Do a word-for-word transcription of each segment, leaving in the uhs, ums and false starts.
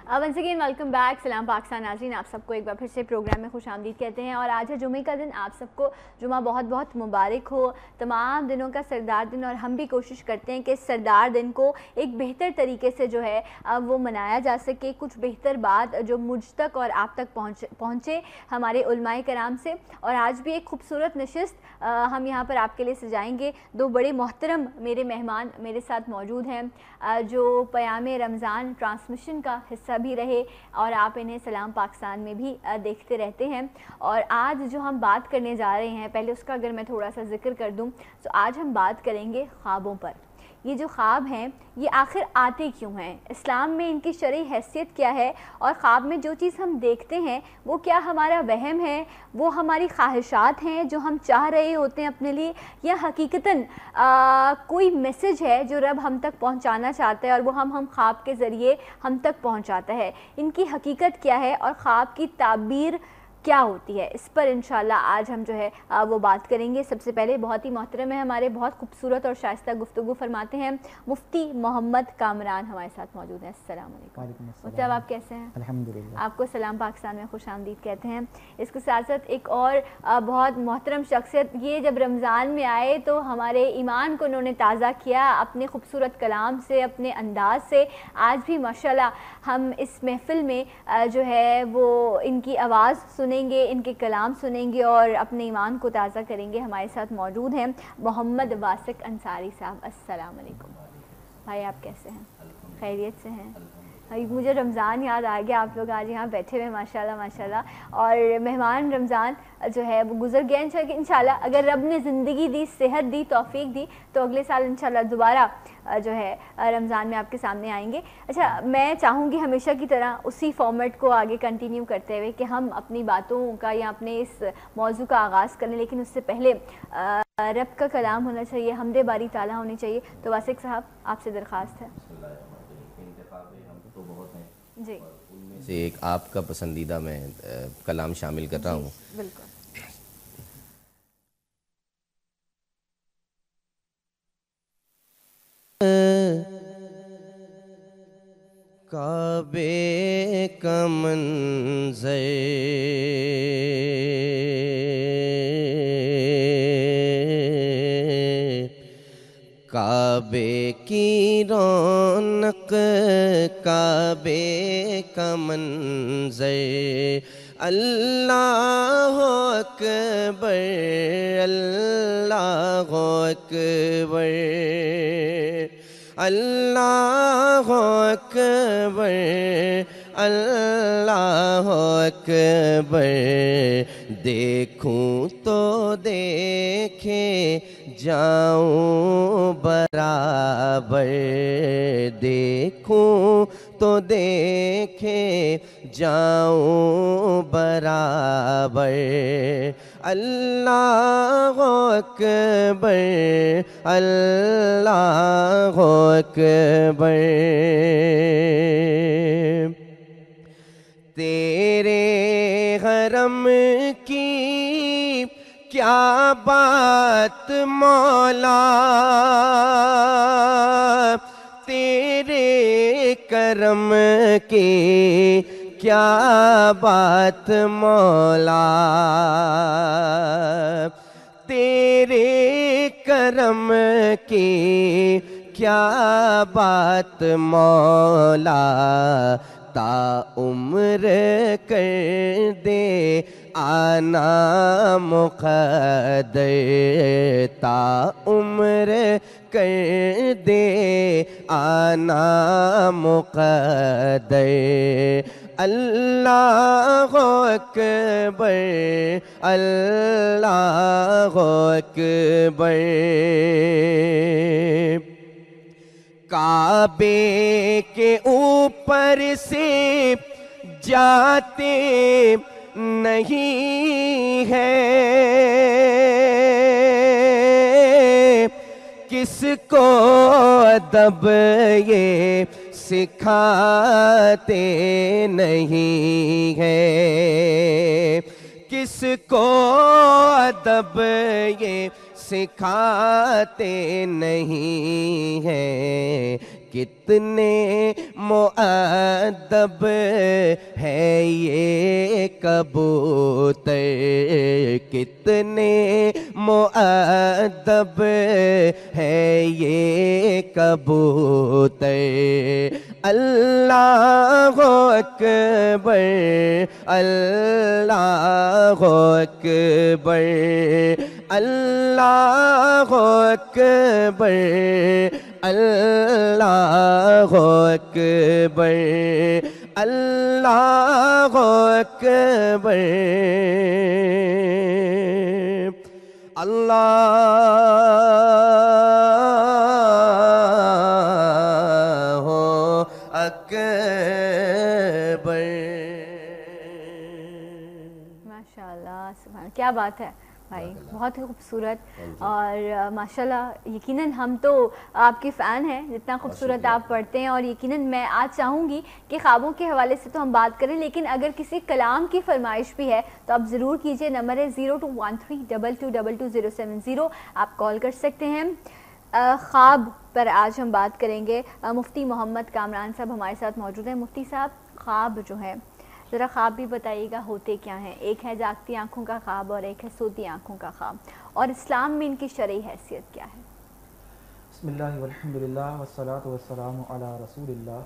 Once again welcome back. सलाम पाकिस्तान नाज़रीन, आप सबको एक बार फिर से प्रोग्राम में खुश आमदीद कहते हैं। और आज है जुमे का दिन, आप सबको जुमा बहुत बहुत मुबारक हो। तमाम दिनों का सरदार दिन, और हम भी कोशिश करते हैं कि सरदार दिन को एक बेहतर तरीके से जो है वो मनाया जा सके। कुछ बेहतर बात जो मुझ तक और आप तक पहुँच पहुँचे हमारे उलमाए कराम से। और आज भी एक खूबसूरत नशिस्त हम यहाँ पर आपके लिए सजाएँगे। दो बड़े मोहतरम मेरे मेहमान मेरे साथ मौजूद हैं, जो पयाम रमज़ान ट्रांसमिशन का हिस्सा भी रहे और आप इन्हें सलाम पाकिस्तान में भी देखते रहते हैं। और आज जो हम बात करने जा रहे हैं, पहले उसका अगर मैं थोड़ा सा जिक्र कर दूं तो आज हम बात करेंगे ख्वाबों पर। ये जो ख्वाब हैं ये आखिर आते क्यों हैं, इस्लाम में इनकी शरई हैसियत क्या है, और ख्वाब में जो चीज़ हम देखते हैं वो क्या हमारा वहम है, वो हमारी ख्वाहिशात हैं जो हम चाह रहे होते हैं अपने लिए, या हकीकतन आ, कोई मैसेज है जो रब हम तक पहुंचाना चाहता है और वो हम हम ख्वाब के ज़रिए हम तक पहुंचाता है। इनकी हकीकत क्या है और ख्वाब की ताबीर क्या होती है, इस पर इंशाल्लाह आज हम जो है आ, वो बात करेंगे। सबसे पहले बहुत ही मोहतरम है, हमारे बहुत खूबसूरत और शाइस्ता गुफ्तगू फरमाते हैं मुफ्ती मोहम्मद कामरान हमारे साथ मौजूद हैं। अस्सलाम वालेकुम मुफ्ती साहब, आप कैसे हैं? अल्हम्दुलिल्लाह। आपको सलाम पाकिस्तान में खुश आमदीद कहते हैं। इसके साथ साथ एक और आ, बहुत मोहतरम शख्सियत, ये जब रमज़ान में आए तो हमारे ईमान को उन्होंने ताज़ा किया अपने खूबसूरत कलाम से, अपने अंदाज से। आज भी माशाल्लाह हम इस महफ़िल में आ, जो है वो इनकी आवाज़ सुने, इनके कलाम सुनेंगे और अपने ईमान को ताज़ा करेंगे। हमारे साथ मौजूद हैं मोहम्मद वासिक अंसारी साहब। अस्सलाम वालेकुम भाई, आप कैसे हैं? खैरियत से हैं? भाई मुझे रमज़ान याद आ गया, आप लोग आज यहाँ बैठे हुए माशाल्लाह माशाल्लाह। और मेहमान रमज़ान जो है वो गुजर गया। इंशाल्लाह इंशाल्लाह अगर रब ने ज़िंदगी दी, सेहत दी, तौफीक दी तो अगले साल इंशाल्लाह दोबारा जो है रमज़ान में आपके सामने आएंगे। अच्छा, मैं चाहूँगी हमेशा की तरह उसी फॉर्मेट को आगे कंटिन्यू करते हुए कि हम अपनी बातों का या अपने इस मौजू का आगाज़ करें, लेकिन उससे पहले रब का कलाम होना चाहिए, हमदे बारी ताला होनी चाहिए। तो वासिक साहब आपसे दरख्वास्त है जी, से एक आपका पसंदीदा मैं कलाम शामिल कर रहा हूँ। बिल्कुल। काबे का मंज़र काबे की रौनक, काबे का मंज़र, अल्लाह अकबर अल्लाह अकबर अल्लाह अकबर अल्लाह अकबर। देखूं तो देखे जाऊं बराबर, देखूं तो देखे जाऊं बराबर। अल्लाह अकबर अल्लाह अकबर। तेरे हरम की क्या बात मौला, तेरे करम की क्या बात मौला, तेरे करम की क्या बात मौला। ता उम्र कर दे आना मुक़द्दर, ता उम्र कर दे आना मुक़द्दर। अल्लाह अकबर अल्लाह अकबर। काबे के ऊपर से जाते नहीं है, किसको अदब ये सिखाते नहीं है, किसको अदब ये सिखाते नहीं हैं। कितने मुअद्दब है ये कबूतर, कितने मुअद्दब है ये कबूतर। अल्लाह अकबर, अल्लाह अकबर, अल्लाह अकबर, अल्लाह अकबर, अल्लाह अकबर, अल्लाह अकबर। माशाल्लाह, सुभान, क्या बात है भाई, बहुत ही खूबसूरत। और माशाल्लाह यकीनन हम तो आपके फ़ैन हैं, जितना खूबसूरत आप पढ़ते हैं। और यकीनन मैं आज चाहूँगी कि ख्वाबों के हवाले से तो हम बात करें, लेकिन अगर किसी कलाम की फरमाइश भी है तो आप ज़रूर कीजिए। नंबर है zero two one three double two double two zero seven zero, आप कॉल कर सकते हैं। ख्वाब पर आज हम बात करेंगे। मुफ्ती मोहम्मद कामरान साहब हमारे साथ मौजूद हैं। मुफ्ती साहब, ख्वाब जो है ज़रा ख्वाब भी बताइएगा, होते क्या हैं? एक है जागती आँखों का ख्वाब और एक है सोती आँखों का ख्वाब, और इस्लाम में इनकी शरई हैसियत क्या है? बिस्मिल्लाह वल्हम्दुलिल्लाह वस्सलातु वस्सलामु अला रसूलिल्लाह।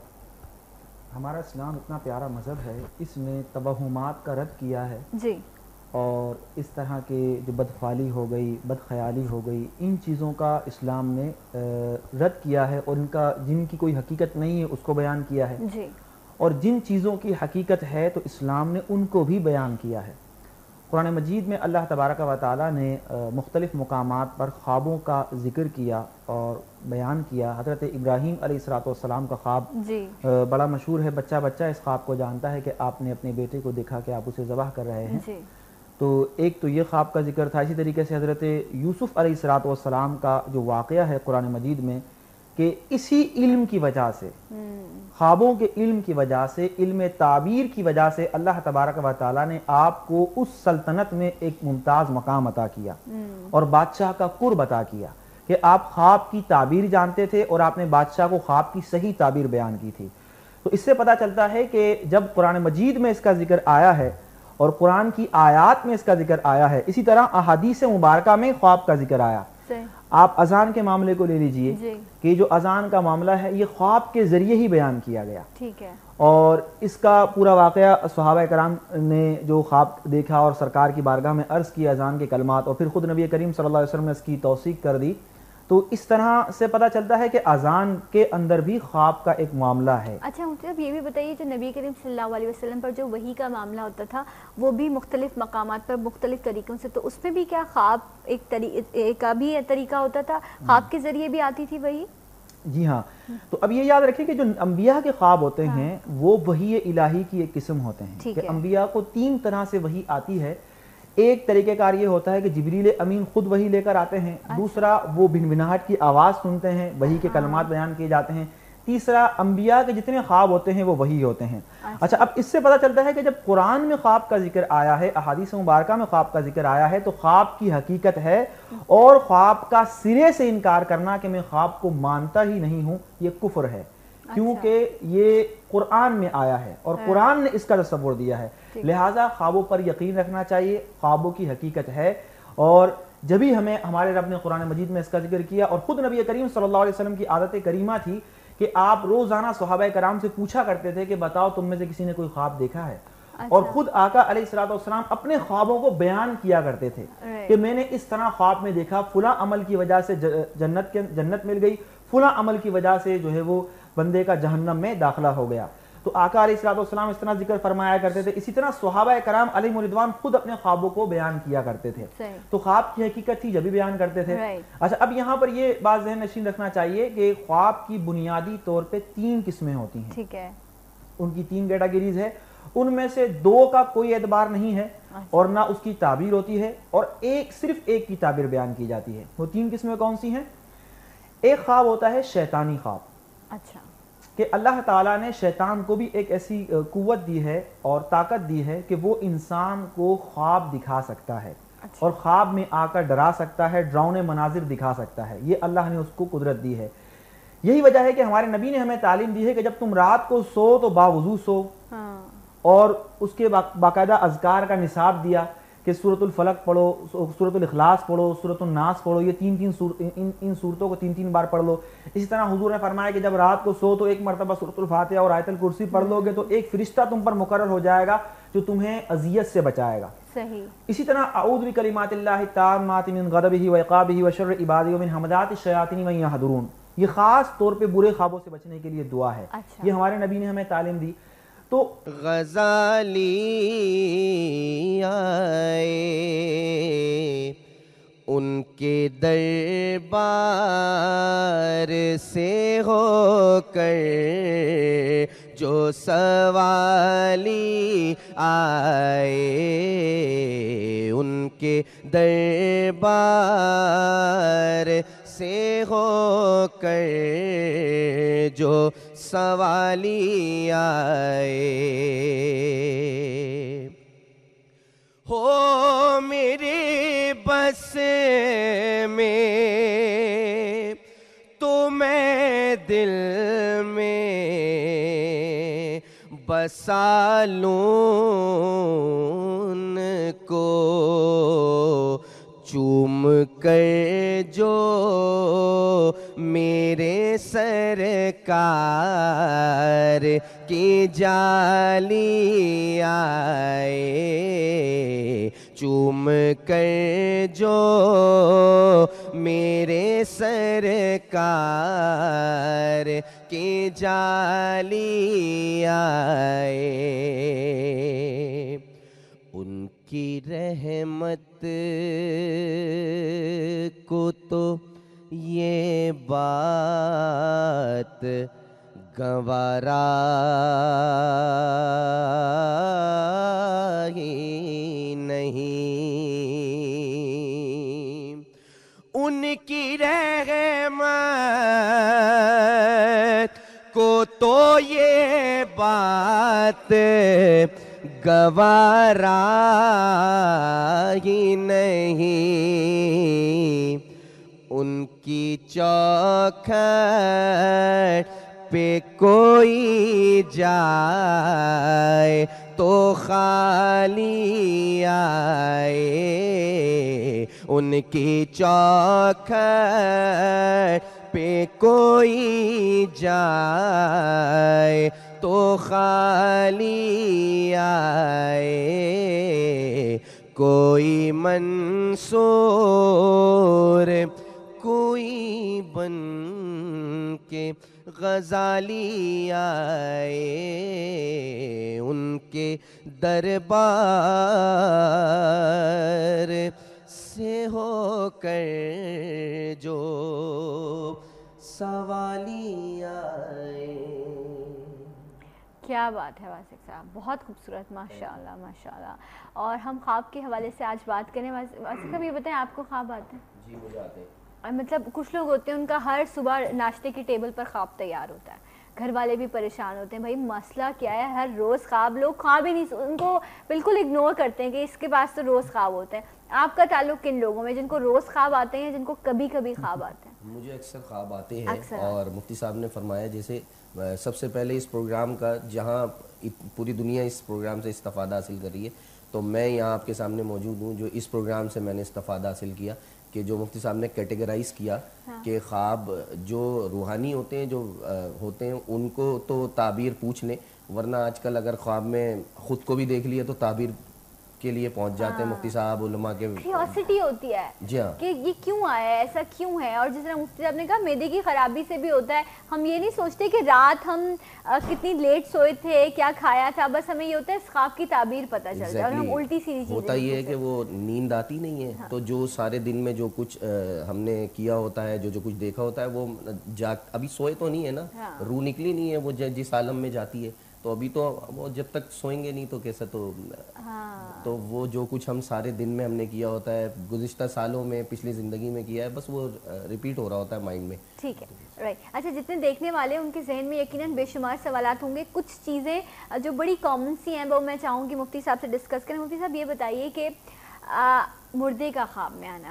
हमारा इस्लाम इतना प्यारा मज़हब है, इसने तवहुमात का रद्द किया है जी, और इस तरह के जो बदख्वाली हो गई, बदख्याली हो गई, इन चीज़ों का इस्लाम ने रद्द किया है, और इनका जिनकी कोई हकीकत नहीं है उसको बयान किया है जी। और जिन चीज़ों की हकीकत है तो इस्लाम ने उनको भी बयान किया है। कुरान मजीद में अल्लाह तबारक व तआला ने मुख्तलिफ़ मकामात पर ख्वाबों का ज़िक्र किया और बयान किया। हज़रत इब्राहीम अलैहिस्सलाम का ख्वाब बड़ा मशहूर है, बच्चा बच्चा इस ख्वाब को जानता है कि आपने अपने बेटे को देखा कि आप उसे ज़बह कर रहे हैं जी। तो एक तो ये ख्वाब का जिक्र था। इसी तरीके से हज़रत यूसुफ़ अलैहिस्सलाम का जो वाक़या है कुरान मजीद में, कि इसी इल्म की वजह से, ख्वाबों के इल्म की वजह से, इल्म ताबीर की वजह से अल्लाह तबारक व तआला ने आपको उस सल्तनत में एक मुमताज़ मकाम अता किया और बादशाह का कुर्ब अता किया कि आप ख्वाब की ताबीर जानते थे और आपने बादशाह को ख्वाब की सही ताबीर बयान की थी। तो इससे पता चलता है कि जब कुरान मजीद में इसका जिक्र आया है और कुरान की आयात में इसका जिक्र आया है, इसी तरह अहादीस मुबारका में ख्वाब का जिक्र आया। आप अजान के मामले को ले लीजिए कि जो अजान का मामला है ये ख्वाब के जरिए ही बयान किया गया, ठीक है। और इसका पूरा वाक़या सहाबा कराम ने जो ख्वाब देखा और सरकार की बारगाह में अर्ज़ की अजान के कलमात, और फिर ख़ुद नबी करीम सल्लल्लाहु अलैहि वसल्लम ने इसकी तौसीक कर दी। तो इस तरह से पता चलता है कि अजान के अंदर भी ख्वाब का एक मामला है। अच्छा, मतलब ये भी बताइए, जो नबी करीम सल्लल्लाहु अलैहि वसल्लम पर जो वही का मामला होता था वो भी मुख्तलिफ मकामात पर मुख्तलिफ तरीक़ों से, तो उसमें भी क्या ख्वाब एक तरी का भी तरीका होता था, ख्वाब के ज़रिए भी आती थी वही? जी हाँ। तो अब ये याद रखें कि जो अंबिया के ख्वाब होते हाँ। हैं वो वही इलाही की एक किस्म होते हैं कि अंबिया को तीन तरह से वही आती है। एक तरीक़ेकार ये होता है कि जिब्रील अमीन खुद वही लेकर आते हैं। अच्छा। दूसरा, वो भिनभिनाहट की आवाज़ सुनते हैं, वही के कलमात बयान किए जाते हैं। तीसरा, अंबिया के जितने ख्वाब होते हैं वो वही होते हैं। अच्छा, अच्छा अब इससे पता चलता है कि जब कुरान में ख्वाब का जिक्र आया है, अहादीस मुबारका में ख्वाब का जिक्र आया है, तो ख्वाब की हकीकत है, और ख्वाब का सिरे से इनकार करना कि मैं ख्वाब को मानता ही नहीं हूँ, ये कुफ्र है। अच्छा। क्योंकि ये कुरान में आया है और कुरान ने इसका तसव्वुर दिया है, लिहाजा ख्वाबों पर यकीन रखना चाहिए। ख्वाबों की हकीकत है, और जब भी हमें हमारे रब ने कुरान मजीद में इसका जिक्र किया, और खुद नबी करीम सल्लल्लाहु अलैहि वसल्लम की आदत करीमा थी कि आप रोजाना सहाबा कराम से पूछा करते थे कि बताओ तुम में से किसी ने कोई ख्वाब देखा है। अच्छा। और खुद आका अलैहिस्सलाम अपने ख्वाबों को बयान किया करते थे कि मैंने इस तरह ख्वाब में देखा, फुला अमल की वजह से जन्नत के जन्नत मिल गई, फुला अमल की वजह से जो है वो बंदे का जहन्नम में दाखिला हो गया। तो आका अलैहिस्सलाम इस तरह जिक्र फरमाया करते थे। इसी तरह सहाबा कराम अलैहिम रिदवान खुद अपने ख्वाबों को बयान किया करते थे। तो ख्वाब की हकीकत थी जब भी बयान करते थे। अच्छा, अब यहाँ पर ये बात ज़हन नशीन रखना चाहिए कि ख्वाब की बुनियादी तौर पे तीन किस्में होती हैं, ठीक है। उनकी तीन कैटेगरीज है, उनमें से दो का कोई एतबार नहीं है और ना उसकी ताबीर होती है, और एक सिर्फ एक की ताबीर बयान की जाती है। वो तीन किस्में कौन सी हैं? एक ख्वाब होता है शैतानी ख्वाब। अच्छा, कि अल्लाह ताला ने शैतान को भी एक ऐसी कुव्वत दी है और ताकत दी है कि वो इंसान को ख्वाब दिखा सकता है। अच्छा। और ख्वाब में आकर डरा सकता है, डरावने मनाजिर दिखा सकता है, ये अल्लाह ने उसको कुदरत दी है। یہی وجہ ہے کہ ہمارے نبی نے ہمیں تعلیم دی ہے کہ جب تم رات کو سو تو باوضو سو، اور اس کے باقاعدہ اذکار کا نصاب دیا کہ سورۃ الفلق پڑھو، سورۃ الاخلاص پڑھو، سورۃ الناس پڑھو، یہ تین تین سور ان ان صورتوں کو تین تین بار پڑھ لو۔ اسی طرح حضور نے فرمایا کہ جب رات کو سو تو ایک مرتبہ سورۃ الفاتحہ اور آیت الکرسی پڑھ لو گے تو ایک فرشتہ تم پر مقرر ہو جائے گا جو تمہیں اذیت سے بچائے گا۔ صحیح۔ اسی طرح اعوذ بکلمات اللہ التامات من غضبہ وعقابہ وشر عبادہ ومن حمزات الشیاطین وان یحضرون، یہ خاص طور پہ برے خوابوں سے بچنے کے لیے دعا ہے۔ یہ ہمارے نبی نے ہمیں تعلیم دی۔ تو غزالی آئے ان کے دربار سے ہو کر، جو سوالی آئے ان کے دربار سے ہو کر، جو سوالی آئے، ہو میرے بس میں تو میں دل میں بسا لوں ان کو، چوم کر جو میرے سرکار کی جالی آئے، چوم کر جو میرے سرکار کی جالی آئے، ان کی رحمت کو تو یہ بات گوارا ہی نہیں، ان کی رحمت کو تو یہ بات گوارا ہی نہیں، ان کی چوکھٹ پہ کوئی جائے تو خالی آئے، ان کی چوکھٹ پہ کوئی جائے تو خالی آئے، کوئی منصور کوئی بن کے غزالی آئے، ان کے دربار سے ہو کر جو سوالی آئے۔ کیا بات ہے واسق صاحب، بہت خوبصورت، ماشاءاللہ ماشاءاللہ۔ اور ہم خواب کے حوالے سے آج بات کریں۔ واسق صاحب یہ بتائیں آپ کو خواب آتے ہیں؟ جی مجھے آتے ہیں۔ مطلب کچھ لوگ ہوتے ہیں ان کا ہر صبح ناشتے کی ٹیبل پر خواب تیار ہوتا ہے، گھر والے بھی پریشان ہوتے ہیں، بھائی مسئلہ کیا ہے، ہر روز خواب، لوگ خواب ہی نہیں، ان کو بالکل اگنور کرتے ہیں کہ اس کے پاس تو روز خواب ہوتے ہیں۔ آپ کا تعلق کن لوگوں میں، جن کو روز خواب آتے ہیں، جن کو کبھی کبھی خواب آتے ہیں؟ مجھے اکثر خواب آتے ہیں، اور مفتی صاحب نے فرمایا جیسے سب سے پہلے اس پروگرام کا، جہاں پوری دنیا اس پروگرام سے استفادہ حاصل کر رہی ہے، تو میں یہاں آپ کے سامنے موجود ہوں جو اس پروگرام سے میں نے استفادہ حاصل کیا، کہ جو مفتی صاحب نے کیٹیگرائز کیا کہ خواب جو روحانی ہوتے ہیں، جو ہوتے ہیں ان کو تو تعبیر پوچھ لیں، ورنہ آج کل اگر خواب میں خود کو بھی دیکھ لیا تو تعبیر کے لیے پہنچ جاتے ہیں مفتی صاحب، علماء کے کیوریوسٹی ہوتی ہے جی ہاں کہ یہ کیوں آیا ہے، ایسا کیوں ہے۔ اور جس طرح مفتی صاحب نے کہا معدے کی خرابی سے بھی ہوتا ہے، ہم یہ نہیں سوچتے کہ رات ہم کتنی لیٹ سوئے تھے، کیا کھایا تھا، بس ہمیں یہ ہوتا ہے اس خواب کی تعبیر پتہ چل جائے، اور ہم الٹی سیدھی چیزیں ہوتا یہ ہے کہ وہ نیند آتی نہیں ہے، تو جو سارے دن میں جو کچھ ہم نے کیا ہوتا ہے، جو جو کچھ دیکھا ہوتا ہے، وہ جا ابھی سوئے تو نہیں ہے نا، روح نکلی نہیں ہے، وہ جس عالم میں جاتی ہے، تو ابھی تو وہ جب تک سوئیں گے نہیں تو کیسا، تو تو وہ جو کچھ ہم سارے دن میں ہم نے کیا ہوتا ہے، گزشتہ سالوں میں، پچھلی زندگی میں کیا ہے، بس وہ ریپیٹ ہو رہا ہوتا ہے مائنڈ میں۔ ٹھیک ہے، رائٹ۔ اچھا، جتنے دیکھنے والے ان کے ذہن میں یقیناً بے شمار سوالات ہوں گے، کچھ چیزیں جو بڑی کامن سی ہیں وہ میں چاہوں گی مفتی صاحب سے ڈسکس کریں۔ مفتی صاحب یہ بتائیے کہ مردے کا خواب میں آنا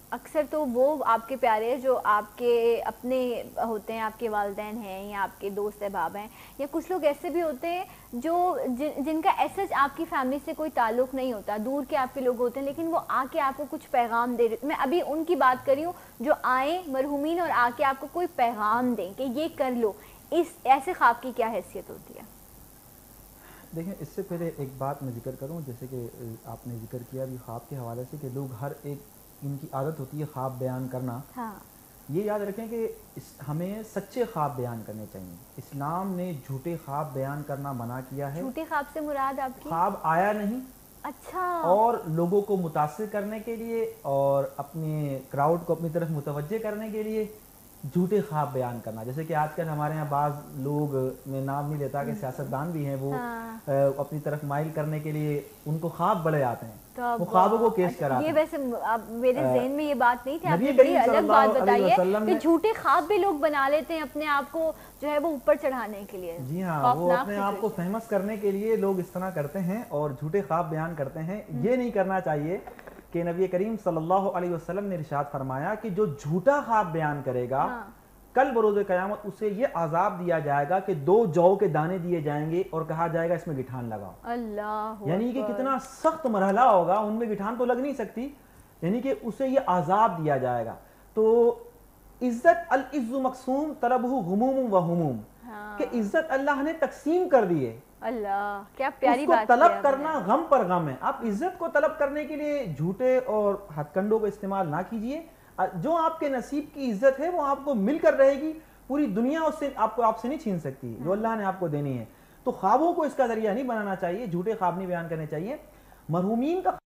اکثر تو وہ آپ کے پیارے جو آپ کے اپنے ہوتے ہیں، آپ کے والدین ہیں یا آپ کے دوست احباب ہیں، یا کچھ لوگ ایسے بھی ہوتے ہیں جو جن, جن کا ایسا آپ کی فیملی سے کوئی تعلق نہیں ہوتا، دور کے آپ کے لوگ ہوتے ہیں، لیکن وہ آ کے آپ کو کچھ پیغام دے رہے. میں ابھی ان کی بات کر رہی ہوں جو آئیں مرحومین اور آ کے آپ کو کوئی پیغام دیں کہ یہ کر لو. اس ایسے خواب کی کیا حیثیت ہوتی ہے؟ دیکھیں اس سے پہلے ایک بات میں ذکر کروں، جیسے کہ آپ نے ذکر کیا بھی خواب کے حوالے سے کہ لوگ ہر ایک ان کی عادت ہوتی ہے خواب بیان کرنا. ہاں. یہ یاد رکھیں کہ ہمیں سچے خواب بیان کرنے چاہیے. اسلام نے جھوٹے خواب بیان کرنا منع کیا ہے. جھوٹے خواب سے مراد آپ کی؟ خواب آیا نہیں. اچھا. اور لوگوں کو متاثر کرنے کے لیے اور اپنے کراؤڈ کو اپنی طرف متوجہ کرنے کے لیے جھوٹے خواب بیان کرنا. جیسے کہ آج کل ہمارے یہاں بعض لوگ، میں نام نہیں لیتا کہ سیاستدان بھی ہیں، وہ اپنی طرف مائل کرنے کے لیے ان کو خواب بڑے آتے ہیں، وہ خوابوں کو کیش کراتے ہیں. یہ ویسے میرے ذہن میں یہ بات نہیں تھی، آپ نے بڑی الگ بات بتائی ہے کہ جھوٹے خواب بھی لوگ بنا لیتے ہیں اپنے آپ کو جو ہے وہ اوپر چڑھانے کے لیے. جی ہاں، وہ اپنے آپ کو فیمس کرنے کے لیے لوگ اس طرح کرتے ہیں اور جھوٹے خواب بیان کرتے ہیں. یہ نہیں کرنا چاہیے کہ نبی کریم صلی اللہ علیہ وسلم نے ارشاد فرمایا کہ جو جھوٹا خواب بیان کرے گا کل بروز قیامت اسے یہ عذاب دیا جائے گا کہ دو جو کے دانے دیے جائیں گے اور کہا جائے گا اس میں گٹھان لگاؤ. اللہ، یعنی کہ کتنا سخت مرحلہ ہوگا، ان میں گٹھان تو لگ نہیں سکتی، یعنی کہ اسے یہ عذاب دیا جائے گا. تو عزت العز مقسوم طلبہ غموم و ہموم، کہ عزت اللہ نے تقسیم کر دی ہے. اللہ، کیا پیاری بات ہے. اس کو طلب کرنا غم پر غم ہے. آپ عزت کو طلب کرنے کے لیے جھوٹے اور ہتھ کنڈوں کو استعمال نہ کیجئے. جو آپ کے نصیب کی عزت ہے وہ آپ کو مل کر رہے گی، پوری دنیا اس سے آپ کو آپ سے نہیں چھین سکتی، جو اللہ نے آپ کو دینی ہے. تو خوابوں کو اس کا ذریعہ نہیں بنانا چاہیے، جھوٹے خواب نہیں بیان کرنے چاہیے. مرحومین کا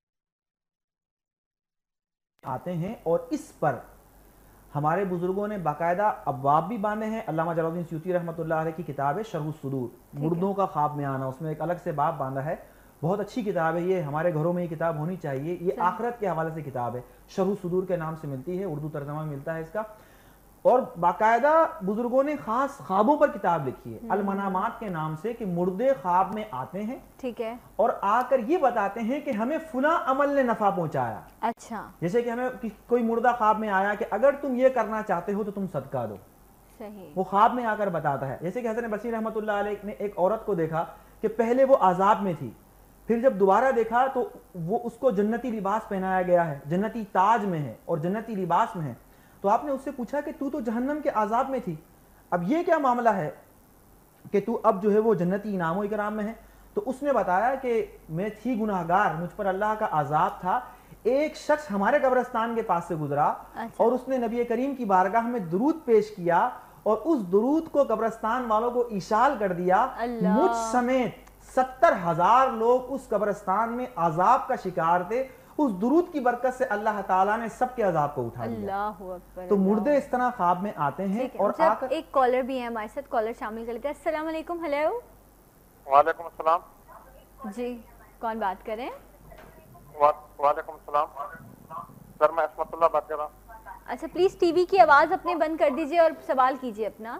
آتے ہیں اور اس پر ہمارے بزرگوں نے باقاعدہ ابواب بھی باندھے ہیں. علامہ جلال الدین سیوطی رحمۃ اللہ علیہ کی کتاب ہے شرح الصدور، مردوں کا خواب میں آنا، اس میں ایک الگ سے باب باندھا ہے. بہت اچھی کتاب ہے یہ، ہمارے گھروں میں یہ کتاب ہونی چاہیے. یہ آخرت کے حوالے سے کتاب ہے، شرح الصدور کے نام سے ملتی ہے، اردو ترجمہ میں ملتا ہے اس کا. اور باقاعدہ بزرگوں نے خاص خوابوں پر کتاب لکھی ہے المنامات کے نام سے، کہ مردے خواب میں آتے ہیں، ٹھیک ہے، اور آ کر یہ بتاتے ہیں کہ ہمیں فلاں عمل نے نفع پہنچایا. اچھا، جیسے کہ ہمیں کوئی مردہ خواب میں آیا کہ اگر تم یہ کرنا چاہتے ہو تو تم صدقہ دو. صحیح، وہ خواب میں آ کر بتاتا ہے. جیسے کہ حسن بصری رحمۃ اللہ علیہ نے ایک عورت کو دیکھا کہ پہلے وہ عذاب میں تھی، پھر جب دوبارہ دیکھا تو وہ اس کو جنتی لباس پہنایا گیا ہے، جنتی تاج میں ہے اور جنتی لباس میں ہے. تو آپ نے اس سے پوچھا کہ تو تو جہنم کے عذاب میں تھی، اب یہ کیا معاملہ ہے کہ تو اب جو ہے وہ جنتی انعام و اکرام میں ہے؟ تو اس نے بتایا کہ میں تھی گناہگار، مجھ پر اللہ کا عذاب تھا. ایک شخص ہمارے قبرستان کے پاس سے گزرا اور اس نے نبی کریم کی بارگاہ میں درود پیش کیا اور اس درود کو قبرستان والوں کو اشال کر دیا. مجھ سمیت ستر ہزار لوگ اس قبرستان میں عذاب کا شکار تھے. اس درود کی برکت سے اللہ تعالیٰ نے سب کے عذاب کو اٹھا لیا. اللہ اکبر. تو مردے اس طرح خواب میں آتے ہیں. اور ایک کالر بھی ہے ہمارے ساتھ، کالر شامل کر لیتے ہیں. السلام علیکم. ہیلو. وعلیکم السلام. جی کون بات کر رہے ہیں؟ وعلیکم السلام سر، میں عصمت اللہ بات کر رہا ہوں. اچھا، پلیز ٹی وی کی آواز اپنے بند کر دیجئے اور سوال کیجئے اپنا.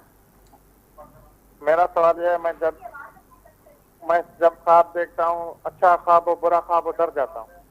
میرا سوال یہ ہے، میں جب میں جب خواب دیکھتا ہوں، اچھا خواب ہو برا خواب ہو، ڈر جاتا ہوں.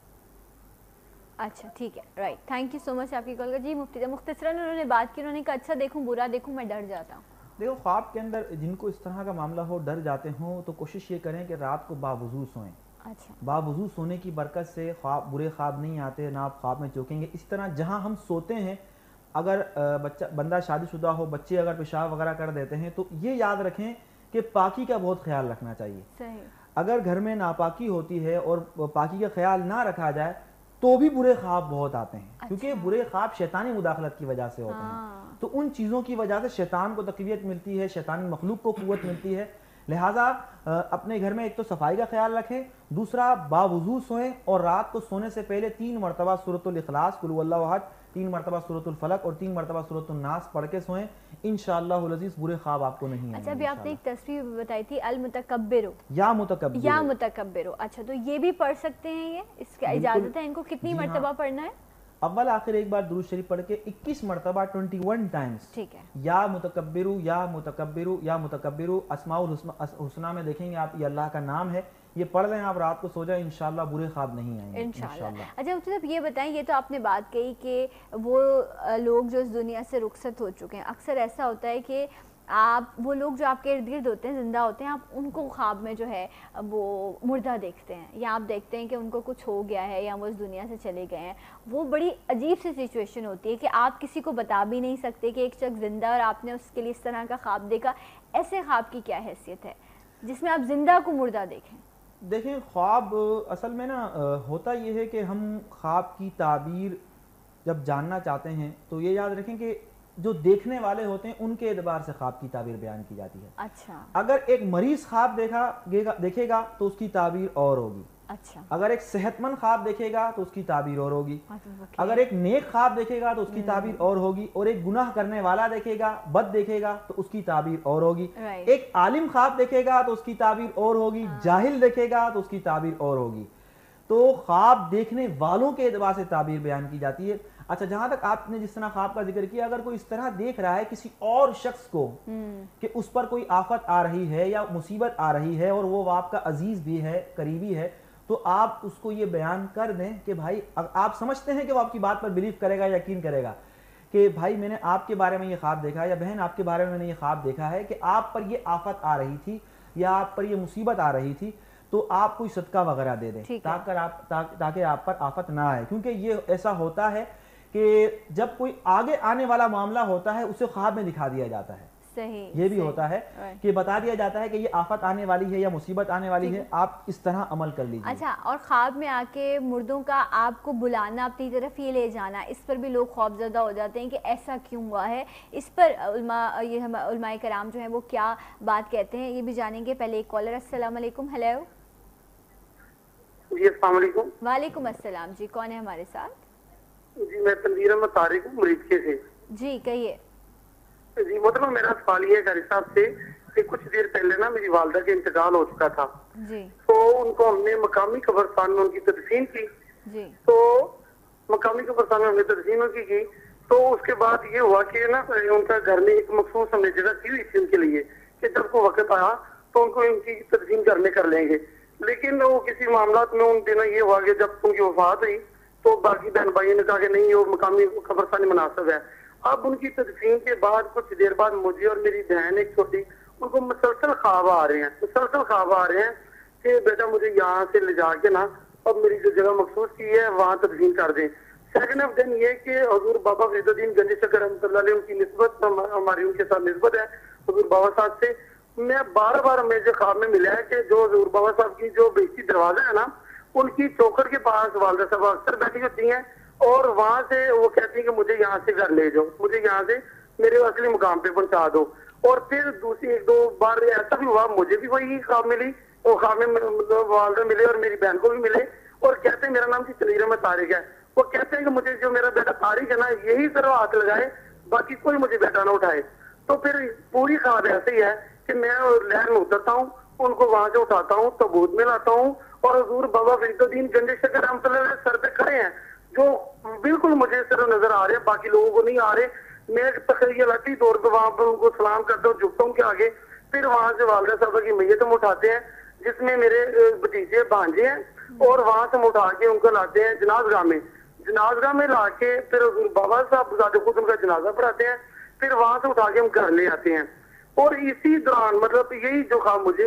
اچھا ٹھیک ہے، right, thank you so much آپ کی کال کا. جی مفتی مختصراً انہوں نے بات کی، انہوں نے کہا اچھا دیکھوں برا دیکھوں میں ڈر جاتا ہوں. دیکھو خواب کے اندر جن کو اس طرح کا معاملہ ہو، ڈر جاتے ہوں، تو کوشش یہ کریں کہ رات کو باوضو سوئیں. اچھا، باوضو سونے کی برکت سے خواب برے خواب نہیں آتے، نہ آپ خواب میں چوکیں گے. اس طرح جہاں ہم سوتے ہیں، اگر بچہ بندہ شادی شدہ ہو، بچے اگر پیشاب وغیرہ کر دیتے ہیں تو یہ یاد رکھیں کہ پاکی کا بہت خیال رکھنا چاہیے. صحیح. اگر گھر میں ناپاکی ہوتی ہے اور پاکی کا خیال نہ رکھا جائے تو بھی برے خواب بہت آتے ہیں. کیونکہ برے خواب شیطانی مداخلت کی وجہ سے ہوتے ہیں. تو ان چیزوں کی وجہ سے شیطان کو تقویت ملتی ہے، شیطانی مخلوق کو قوت ملتی ہے. لہٰذا اپنے گھر میں ایک تو صفائی کا خیال رکھیں، دوسرا باوضو سوئیں، اور رات کو سونے سے پہلے تین مرتبہ سورۃ الاخلاص قل هو اللہ احد، تین مرتبہ سورۃ الفلق اور تین مرتبہ سورۃ الناس پڑھ کے سوئیں. انشاءاللہ العزیز برے خواب آپ کو نہیں آئیں گے. اچھا، ابھی آپ نے ایک تصویر بتائی تھی المتکبر یا متکبر یا متکبر. اچھا، تو یہ بھی پڑھ سکتے ہیں؟ یہ اس کی اجازت ہے ان کو؟ کتنی مرتبہ پڑھنا ہے؟ اول آخر ایک بار درود شریف پڑھ کے اکیس مرتبہ اکیس ٹائمز ٹھیک ہے، یا متکبرو یا متکبرو یا متکبرو اسماء الحسنہ میں دیکھیں گے آپ، یہ اللہ کا نام ہے، یہ پڑھ لیں آپ، رات کو سو جائیں، انشاءاللہ برے خواب نہیں آئیں گے انشاءاللہ۔ اچھا مفتی صاحب یہ بتائیں، یہ تو آپ نے بات کہی کہ وہ لوگ جو اس دنیا سے رخصت ہو چکے ہیں، اکثر ایسا ہوتا ہے کہ آپ وہ لوگ جو آپ کے ارد گرد ہوتے ہیں، زندہ ہوتے ہیں، آپ ان کو خواب میں جو ہے وہ مردہ دیکھتے ہیں، یا آپ دیکھتے ہیں کہ ان کو کچھ ہو گیا ہے یا وہ اس دنیا سے چلے گئے ہیں۔ وہ بڑی عجیب سی سچویشن ہوتی ہے کہ آپ کسی کو بتا بھی نہیں سکتے کہ ایک شخص زندہ اور آپ نے اس کے لیے اس طرح کا خواب دیکھا۔ ایسے خواب کی کیا حیثیت ہے جس میں آپ زندہ کو مردہ دیکھیں؟ دیکھیں خواب اصل میں نا ہوتا یہ ہے کہ ہم خواب کی تعبیر جب جاننا چاہتے ہیں تو یہ یاد رکھیں کہ جو دیکھنے والے ہوتے ہیں ان کے اعتبار سے خواب کی تعبیر بیان کی جاتی ہے۔ اچھا، اگر ایک مریض خواب دیکھا دیکھے گا تو اس کی تعبیر اور ہوگی، اچھا، اگر ایک صحت مند خواب دیکھے گا تو اس کی تعبیر اور ہوگی، اگر ایک نیک خواب دیکھے گا تو اس کی تعبیر اور ہوگی، اور ایک گناہ کرنے والا دیکھے گا، بد دیکھے گا تو اس کی تعبیر اور ہوگی، ایک عالم خواب دیکھے گا تو اس کی تعبیر اور ہوگی، جاہل دیکھے گا تو اس کی تعبیر اور ہوگی۔ تو خواب دیکھنے والوں کے اعتبار سے تعبیر بیان کی جاتی ہے۔ اچھا، جہاں تک آپ نے جس طرح خواب کا ذکر کیا، اگر کوئی اس طرح دیکھ رہا ہے کسی اور شخص کو کہ اس پر کوئی آفت آ رہی ہے یا مصیبت آ رہی ہے اور وہ آپ کا عزیز بھی ہے، قریبی ہے، تو آپ اس کو یہ بیان کر دیں کہ بھائی، آپ سمجھتے ہیں کہ وہ آپ کی بات پر بلیو کرے گا، یقین کرے گا کہ بھائی میں نے آپ کے بارے میں یہ خواب دیکھا ہے، یا بہن آپ کے بارے میں میں نے یہ خواب دیکھا ہے کہ آپ پر یہ آفت آ رہی تھی یا آپ پر یہ مصیبت آ رہی تھی، تو آپ کوئی صدقہ وغیرہ دے دیں تاکہ آپ تاکہ آپ پر آفت نہ آئے۔ کیونکہ یہ ایسا ہوتا ہے کہ جب کوئی آگے آنے والا معاملہ ہوتا ہے اسے خواب میں دکھا دیا جاتا ہے، صحیح، یہ بھی ہوتا ہے کہ بتا دیا جاتا ہے کہ یہ آفت آنے والی ہے یا مصیبت آنے والی ہے، آپ اس طرح عمل کر لیجیے۔ اچھا، اور خواب میں آ کے مردوں کا آپ کو بلانا، اپنی طرف یہ لے جانا، اس پر بھی لوگ خوف زدہ ہو جاتے ہیں کہ ایسا کیوں ہوا ہے۔ اس پر علماء یہ علماء کرام جو ہیں وہ کیا بات کہتے ہیں، یہ بھی جانیں گے۔ پہلے ایک کالر، السلام علیکم۔ ہیلو، جی السلام علیکم۔ وعلیکم السلام، جی کون ہے ہمارے ساتھ؟ جی میں تنویر احمد طارق ہوں، مریض کے سے۔ جی کہیے۔ جی مطلب میرا سوال یہ ہے قاری صاحب سے کہ کچھ دیر پہلے نا میری والدہ کے انتقال ہو چکا تھا، جی، تو ان کو ہم نے مقامی قبرستان میں ان کی تدفین کی، جی، تو مقامی قبرستان میں ہم نے تدفین کی کی تو اس کے بعد یہ ہوا کہ نا ان کا گھر میں ایک مخصوص ہم نے جگہ کی ہوئی تھی ان کے لیے کہ جب کو وقت آیا تو ان کو ان کی تدفین گھر میں کر لیں گے، لیکن وہ کسی معاملات میں ان دنوں یہ ہوا کہ جب ان کی وفات ہوئی تو باقی بہن بھائیوں نے کہا کہ نہیں وہ مقامی قبرستان مناسب ہے۔ اب ان کی تدفین کے بعد کچھ دیر بعد مجھے اور میری بہن ایک چھوٹی، ان کو مسلسل خواب آ رہے ہیں مسلسل خواب آ رہے ہیں کہ بیٹا مجھے یہاں سے لے جا کے نا اب میری جو جگہ مخصوص کی ہے وہاں تدفین کر دیں۔ سیکنڈ آف دن یہ کہ حضور بابا فرید الدین گنجی شکر رحمۃ اللہ علیہ ان کی نسبت ہماری ان کے ساتھ نسبت ہے حضور بابا صاحب سے۔ میں بار بار مجھے خواب میں ملا ہے کہ جو حضور بابا صاحب کی جو بیشتی دروازہ ہے نا ان کی چوکر کے پاس والدہ صاحب اکثر بیٹھی ہوتی ہیں اور وہاں سے وہ کہتی ہیں کہ مجھے یہاں سے گھر لے جاؤ، مجھے یہاں سے میرے اصلی مقام پہ پہنچا دو۔ اور پھر دوسری ایک دو بار ایسا بھی ہوا مجھے بھی وہی خواب ملی، وہ خواب میں والدہ ملے اور میری بہن کو بھی ملے اور کہتے ہیں میرا نام کی تنویر احمد طارق ہے، وہ کہتے ہیں کہ مجھے جو میرا بیٹا طارق ہے نا یہی طرح ہاتھ لگائے باقی کوئی مجھے بیٹا نہ اٹھائے۔ تو پھر پوری خواب ایسے ہی ہے کہ میں لہر میں اترتا ہوں، ان کو وہاں سے اٹھاتا ہوں، تابوت میں لاتا ہوں اور حضور بابا فرید الدین گنجی شکر رحمۃ اللہ علیہ سر پہ کھڑے ہیں جو بالکل مجھے صرف نظر آ رہے ہیں، باقی لوگوں کو نہیں آ رہے۔ میں تخیلاتی طور پہ وہاں پر ان کو سلام کرتا ہوں، جھکتا ہوں کے آگے، پھر وہاں سے والدہ صاحبہ کی میت ہم اٹھاتے ہیں جس میں میرے بھتیجے بھانجے ہیں اور وہاں سے ہم اٹھا کے ان کو لاتے ہیں جناز گاہ میں، جناز گاہ میں لا کے پھر حضور بابا صاحب ذات خود ان کا جنازہ پڑھاتے ہیں، پھر وہاں سے اٹھا کے ہم گھر لے آتے ہیں۔ اور اسی دوران مطلب یہی جو خواب مجھے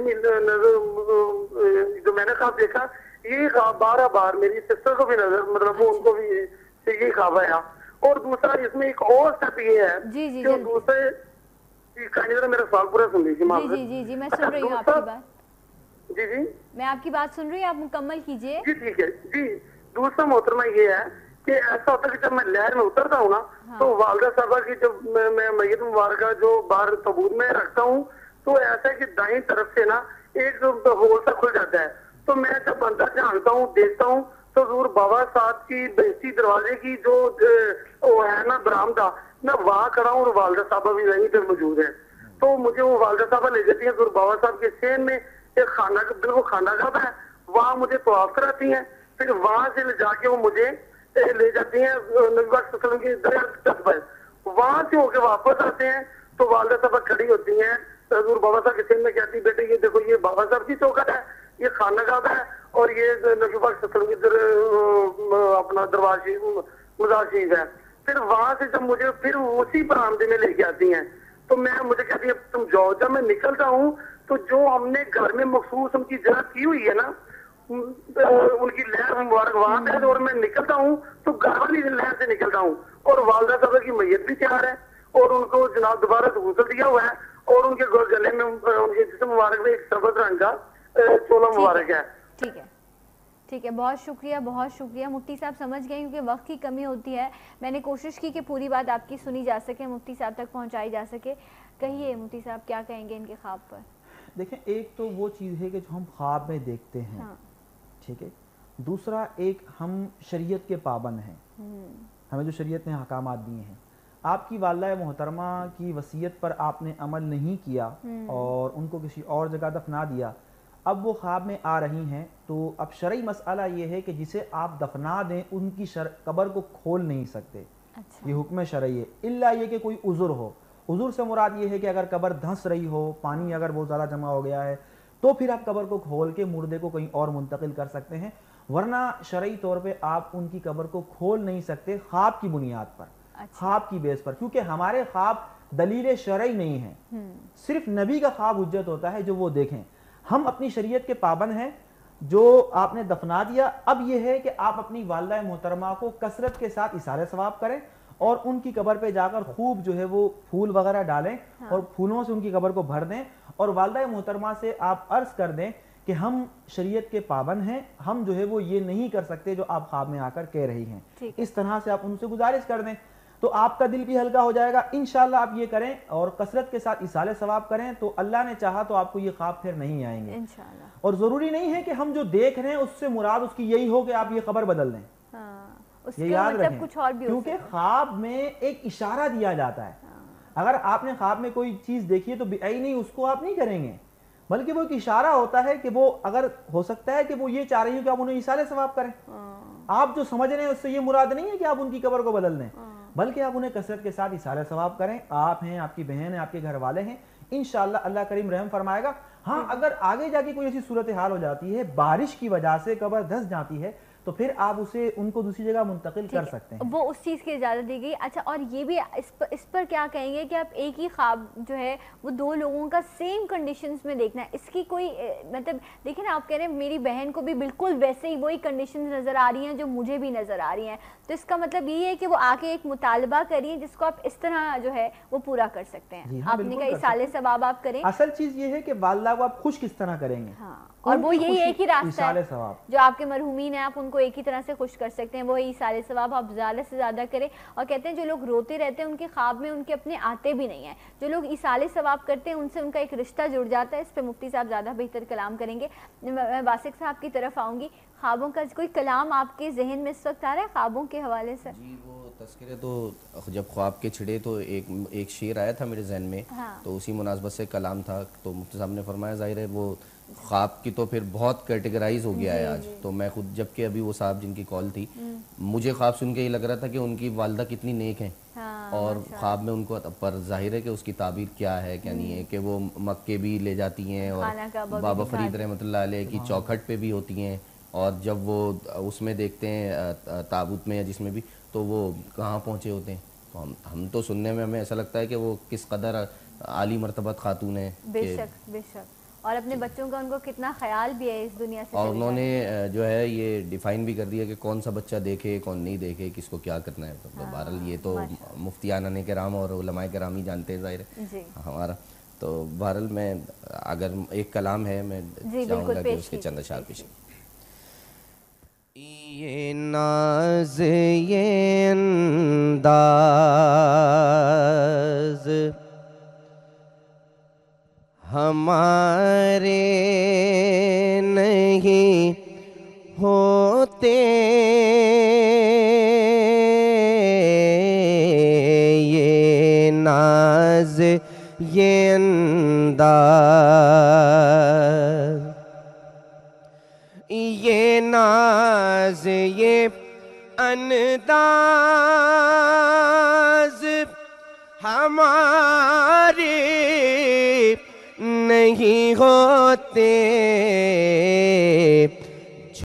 جو میں نے خواب دیکھا یہی خواب بارہ بار میری سسٹر کو بھی نظر مطلب وہ ان کو بھی یہی خواب آیا۔ اور دوسرا اس میں ایک اور سٹیپ یہ ہے کہ دوسرے میرا سوال پورا سن لیجیے۔ جی جی جی میں سن رہی ہوں آپ کی بات، جی جی میں آپ کی بات سن رہی ہوں، آپ مکمل کیجیے۔ جی ٹھیک ہے۔ جی دوسرا محترمہ یہ ہے کہ ایسا ہوتا ہے کہ جب میں لہر میں اترتا ہوں نا تو والدہ صاحبہ کی جب میں میت مبارکہ جو باہر تابوت میں رکھتا ہوں تو ایسا ہے کہ دائیں طرف سے نا ایک ہول سا کھل جاتا ہے، تو میں جب اندر جھانکتا ہوں دیکھتا ہوں تو حضور بابا صاحب کی بیشتی دروازے کی جو وہ ہے نا برآمدہ میں وہاں کھڑا ہوں اور والدہ صاحبہ بھی وہیں پہ موجود ہے۔ تو مجھے وہ والدہ صاحبہ لے جاتی ہیں حضور بابا صاحب کے سین میں ایک خانہ بالکل خانہ گاہ ہے، وہاں مجھے طواف کراتی ہیں، پھر وہاں سے لے جا کے وہ مجھے لے جاتی ہیں نبی پاک صلی اللہ علیہ وسلم کی درگاہ پر. وہاں سے ہو کے واپس آتے ہیں تو والدہ صاحبہ کھڑی ہوتی ہیں حضور بابا صاحب کے سین میں کہتی بیٹے یہ دیکھو یہ بابا صاحب کی چوکھٹ ہے, یہ خانہ کعبہ ہے, اور یہ نبی پاک صلی اللہ علیہ وسلم کی در اپنا دربار شریف مزار شریف ہے. پھر وہاں سے جب مجھے پھر اسی برآمدے میں لے کے آتی ہیں تو میں مجھے کہتی ہے تم جاؤ. جب میں نکلتا ہوں تو جو ہم نے گھر میں مخصوص ان کی جگہ کی ہوئی ہے نا ان کی لہر مبارک وہاں پہ, اور میں نکلتا ہوں تو گھر والی لہر سے نکلتا ہوں, اور والدہ صاحبہ کی میت بھی تیار ہے اور ان کو جناب دوبارہ سے غسل دیا ہوا ہے, اور ان کے گلے میں ان کے جسم مبارک میں ایک سبز رنگ کا چولا مبارک ہے. ٹھیک ہے ٹھیک ہے, بہت شکریہ بہت شکریہ مفتی صاحب. سمجھ گئے کیونکہ وقت کی کمی ہوتی ہے, میں نے کوشش کی کہ پوری بات آپ کی سنی جا سکے, مفتی صاحب تک پہنچائی جا سکے. کہیے مفتی صاحب کیا کہیں گے ان کے خواب پر؟ دیکھیں ایک تو وہ چیز ہے کہ جو ہم خواب میں دیکھتے ہیں, ٹھیک ہے, دوسرا ایک ہم شریعت کے پابند ہیں, ہمیں جو شریعت نے احکامات دیے ہیں. آپ کی والدہ محترمہ کی وصیت پر آپ نے عمل نہیں کیا اور ان کو کسی اور جگہ دفنا دیا, اب وہ خواب میں آ رہی ہیں, تو اب شرعی مسئلہ یہ ہے کہ جسے آپ دفنا دیں ان کی قبر کو کھول نہیں سکتے. یہ حکم شرعی ہے, الا یہ کہ کوئی عذر ہو. عذر سے مراد یہ ہے کہ اگر قبر دھنس رہی ہو, پانی اگر بہت زیادہ جمع ہو گیا ہے, تو پھر آپ قبر کو کھول کے مردے کو کہیں اور منتقل کر سکتے ہیں, ورنہ شرعی طور پہ آپ ان کی قبر کو کھول نہیں سکتے خواب کی بنیاد پر, خواب کی بیس پر, کیونکہ ہمارے خواب دلیل شرعی نہیں ہیں, صرف نبی کا خواب حجت ہوتا ہے جو وہ دیکھیں. ہم اپنی شریعت کے پابند ہیں, جو آپ نے دفنا دیا, اب یہ ہے کہ آپ اپنی والدہ محترمہ کو کثرت کے ساتھ اثار ثواب کریں اور ان کی قبر پہ جا کر خوب جو ہے وہ پھول وغیرہ ڈالیں اور پھولوں سے ان کی قبر کو بھر دیں, اور والدہ محترمہ سے آپ عرض کر دیں کہ ہم شریعت کے پابند ہیں, ہم جو ہے وہ یہ نہیں کر سکتے جو آپ خواب میں آ کر کہہ رہی ہیں. اس طرح سے آپ ان سے گزارش کر دیں تو آپ کا دل بھی ہلکا ہو جائے گا. انشاءاللہ آپ یہ کریں اور کثرت کے ساتھ اصال ثواب کریں تو اللہ نے چاہا تو آپ کو یہ خواب پھر نہیں آئیں گے انشاءاللہ. اور ضروری نہیں ہے کہ ہم جو دیکھ رہے ہیں اس سے مراد اس کی یہی ہو کہ آپ یہ خبر بدل دیں, یہ یاد رکھیں, کیونکہ خواب میں ایک اشارہ دیا جاتا ہے. اگر آپ نے خواب میں کوئی چیز دیکھی ہے تو بعینی اس کو آپ نہیں کریں گے, بلکہ وہ ایک اشارہ ہوتا ہے کہ وہ اگر ہو سکتا ہے کہ وہ یہ چاہ رہی ہوں کہ آپ انہیں اصال ثواب کریں. آپ جو سمجھ رہے ہیں اس سے یہ مراد نہیں ہے کہ آپ ان کی قبر کو بدل دیں, بلکہ آپ انہیں کثرت کے ساتھ اصال ثواب کریں. آپ ہیں, آپ کی بہن ہے, آپ کے گھر والے ہیں, انشاءاللہ اللہ کریم رحم فرمائے گا. ہاں اگر آگے جا کے کوئی ایسی صورتحال ہو جاتی ہے, بارش کی وجہ سے قبر دھس جاتی ہے, تو پھر آپ اسے ان کو دوسری جگہ منتقل کر سکتے ہیں, وہ اس چیز کی اجازت دی گئی. اچھا, اور یہ بھی اس پر اس پر کیا کہیں گے کہ آپ ایک ہی خواب جو ہے وہ دو لوگوں کا سیم کنڈیشنز میں دیکھنا ہے, اس کی کوئی مطلب دیکھیں نا, آپ کہہ رہے ہیں میری بہن کو بھی بالکل ویسے ہی وہی کنڈیشنز نظر آ رہی ہیں جو مجھے بھی نظر آ رہی ہیں, تو اس کا مطلب یہ ہے کہ وہ آ کے ایک مطالبہ کریے جس کو آپ اس طرح جو ہے وہ پورا کر سکتے ہیں. آپ نے کہا اصال ثواب آپ کریں. اصل چیز یہ ہے کہ والدہ کو آپ خوش کس طرح کریں گے, اور وہ یہی ایک ہی راستہ ہے جو آپ کے مرحومین ہیں, آپ ان کو ایک ہی طرح سے خوش کر سکتے ہیں, وہی اصال ثواب آپ زیادہ سے زیادہ کریں. اور کہتے ہیں جو لوگ روتے رہتے ہیں ان کے خواب میں ان کے اپنے آتے بھی نہیں ہیں, جو لوگ اصال ثواب کرتے ہیں ان سے ان کا ایک رشتہ جڑ جاتا ہے. اس پہ مفتی صاحب زیادہ بہتر کلام کریں گے. میں باسق صاحب کی طرف آؤں گی. خوابوں کا کوئی کلام آپ کے ذہن میں اس وقت آ رہا ہے خوابوں کے حوالے سے؟ جی, وہ تذکرے تو جب خواب کے چھڑے تو ایک ایک شعر آیا تھا میرے ذہن میں, تو اسی مناسبت سے کلام تھا. تو مفتی صاحب نے فرمایا ظاہر ہے وہ خواب کی تو پھر بہت کیٹیگرائز ہو گیا ہے آج. تو میں خود جب کہ ابھی وہ صاحب جن کی کال تھی, مجھے خواب سن کے یہ لگ رہا تھا کہ ان کی والدہ کتنی نیک ہیں, اور خواب میں ان کو پر ظاہر ہے کہ اس کی تعبیر کیا ہے کیا نہیں ہے, کہ وہ مکے بھی لے جاتی ہیں اور بابا فرید رحمۃ اللہ علیہ کی چوکھٹ پہ بھی ہوتی ہیں, اور جب وہ اس میں دیکھتے ہیں تابوت میں یا جس میں بھی, تو وہ کہاں پہنچے ہوتے ہیں. تو ہم ہم تو سننے میں ہمیں ایسا لگتا ہے کہ وہ کس قدر عالی مرتبت خاتون ہیں. بے شک بے شک, اور اپنے بچوں کا ان کو کتنا خیال بھی ہے اس دنیا سے. اور انہوں نے جو ہے یہ ڈیفائن بھی کر دیا کہ کون سا بچہ دیکھے کون نہیں دیکھے, کس کو کیا کرنا ہے. تو بہرحال یہ تو مفتیان کرام اور علماء کرام ہی جانتے ہیں ظاہر ہے ہمارا. تو بہرحال میں اگر ایک کلام ہے میں چاہوں گا کہ اس کے چند اشعار پیش. یہ ناز یہ انداز ہمارے نہیں ہوتے, یہ ناز یہ انداز, یہ ناز یہ انداز ہمارے نہیں ہوتے